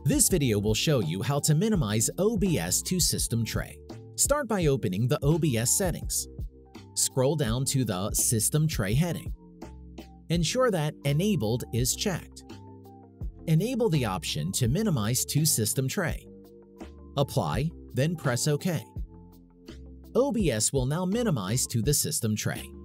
This video will show you how to minimize OBS to system tray. Start by opening the OBS settings. Scroll down to the System Tray heading. Ensure that Enabled is checked. Enable the option to minimize to system tray. Apply, then press OK. OBS will now minimize to the system tray.